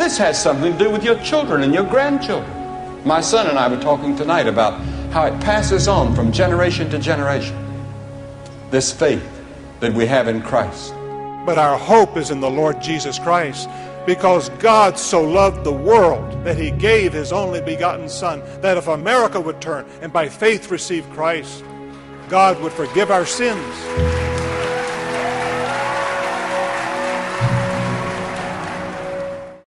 This has something to do with your children and your grandchildren. My son and I were talking tonight about how it passes on from generation to generation, this faith that we have in Christ. But our hope is in the Lord Jesus Christ, because God so loved the world that he gave his only begotten Son, that if America would turn and by faith receive Christ, God would forgive our sins